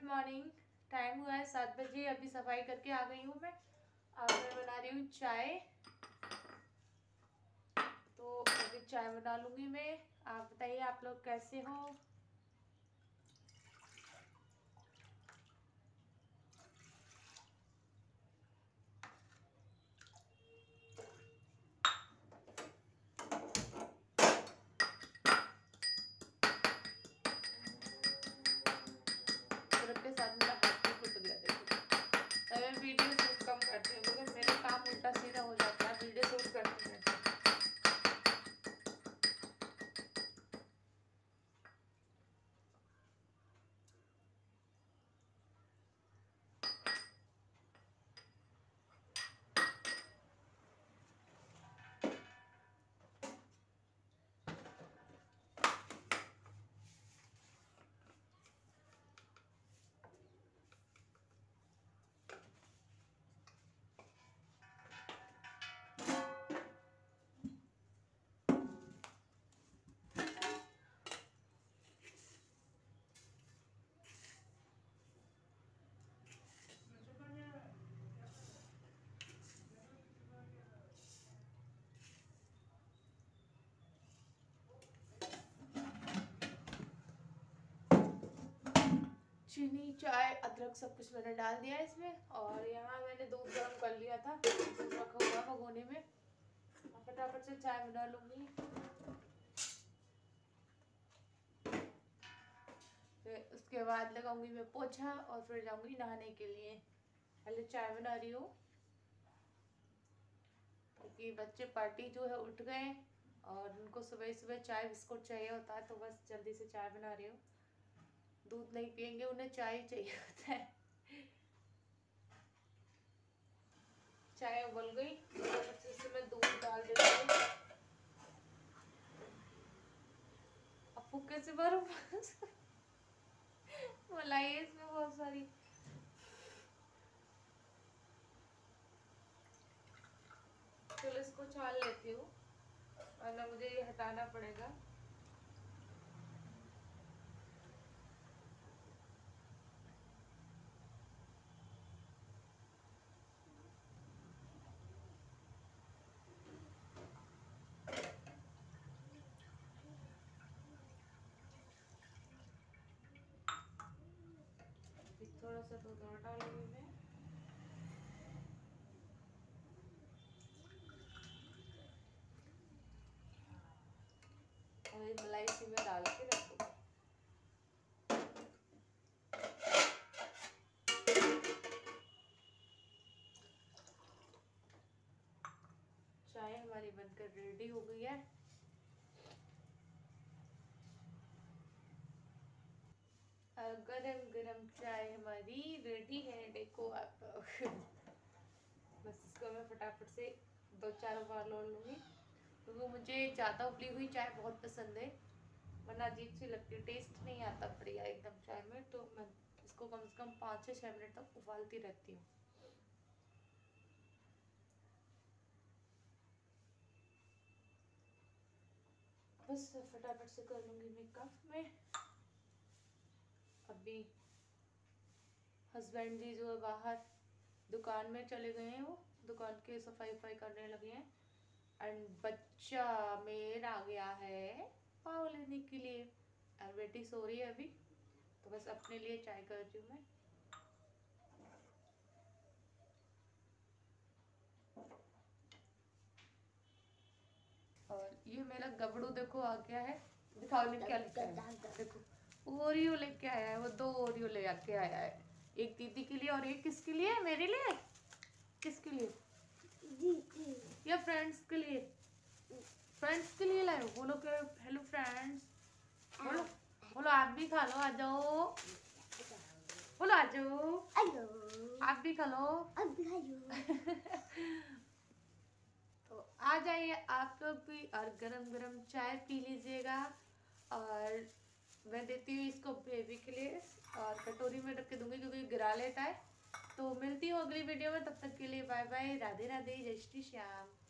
Morning. Time हुआ है 7 बजे। अभी सफाई करके आ गई हूँ मैं। अब मैं बना रही हूँ चाय। तो अभी चाय बना लूँगी मैं। आप बताइए आप लोग कैसे हो। के साथ मेरा हाथ भी टूट गया। देखो तब मैं वीडियो शूट कम करती हूँ मगर मेरा काम उल्टा सीधा हो जाता है वीडियो शूट करते हैं। चीनी चाय अदरक सब कुछ मैंने डाल दिया है इसमें। और यहाँ मैंने दूध गर्म कर लिया था, दूध रखा हुआ भगोने में। फटाफट से चाय बना लूंगी। फिर उसके बाद लगाऊंगी मैं पोछा और फिर जाऊंगी नहाने के लिए। पहले चाय बना रही हूँ क्योंकि बच्चे पार्टी जो है उठ गए और उनको सुबह सुबह चाय बिस्कुट चाहिए होता है, तो बस जल्दी से चाय बना रही हूँ। दूध नहीं पियेंगे, उन्हें चाय चाहिए होता है। चाय उबल गई, इसमें दूध डाल देती हूँ। अब फुक्के से भरो मलाई है इसमें बहुत सारी। चलो इसको छान लेती हूँ वरना मुझे ये हटाना पड़ेगा। थोड़ा सा दूध और डालूंगी मैं। और ये मलाई इसी में डाल के रखूंगी। चाय हमारी बनकर रेडी हो गई है। गरम गरम चाय हमारी रेडी है, देखो आप। बस इसको मैं फटाफट से 2-4 बार और लूँगी क्योंकि मुझे ज़्यादा उबली हुई चाय बहुत पसंद है, वरना अजीब सी लगती है, टेस्ट नहीं आता बढ़िया एकदम चाय में। तो मैं इसको कम से कम 5 से 6 मिनट तक उबालती रहती हूँ। बस फटाफट से कर लूँगी मैं कप में। अभी हस्बैंड जी जो है बाहर दुकान में चले गए हैं, वो दुकान के सफाई वफाई करने लगे हैं। एंड बच्चा मेरा आ गया है पाव लेने के लिए और बेटी सो रही है अभी, तो बस अपने लिए चाय कर रही हूँ मैं। और ये मेरा गबड़ू देखो आ गया है, दिखाओ क्या लेके आया है। देखो ओरियो लेके आया है, वो 2 ओरियो ले आके आया है, एक दीदी के लिए और एक किसके लिए, मेरे लिए। किसके लिए? या फ्रेंड्स के लिए? फ्रेंड्स के लिए लाए हो। बोलो के हेलो फ्रेंड्स, बोलो बोलो आप भी खा लो, आ जाओ। बोलो आ जाओ, आप भी खा लो। तो आ जाइए आप लोग भी और गरम गरम चाय पी लीजिएगा। और मैं देती हूँ इसको बेबी के लिए और कटोरी में रख के दूंगी क्योंकि गिरा लेता है। तो मिलती हूँ अगली वीडियो में, तब तक के लिए बाय बाय, राधे राधे, जय श्री श्याम।